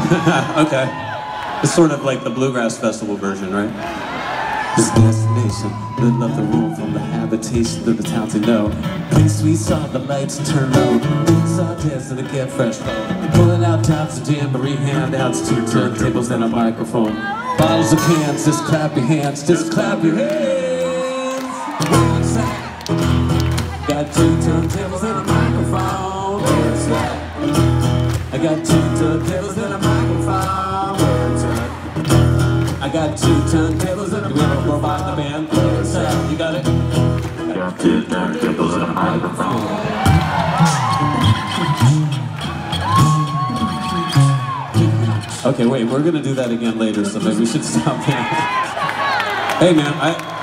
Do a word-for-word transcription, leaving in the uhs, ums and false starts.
Okay. It's sort of like the Bluegrass Festival version, right? This destination, lit up the room from the habitation to the town to know. Place we saw the lights turn low. Saw dancing to get fresh. Pulling out tops of jamboree handouts, two turntables and a microphone. Bottles of cans, just clap your hands, just clap your hands. Got two turntables and a microphone. I got two turntables and a microphone. I got two turntables and a microphone. We're by the band. You got it? I got two turntables and a microphone. Okay, wait, we're gonna do that again later, so maybe we should stop there. Hey man, I